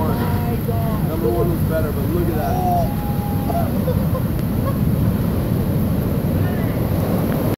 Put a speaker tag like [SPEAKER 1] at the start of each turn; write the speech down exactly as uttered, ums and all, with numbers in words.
[SPEAKER 1] one. Number one was better, but look at that.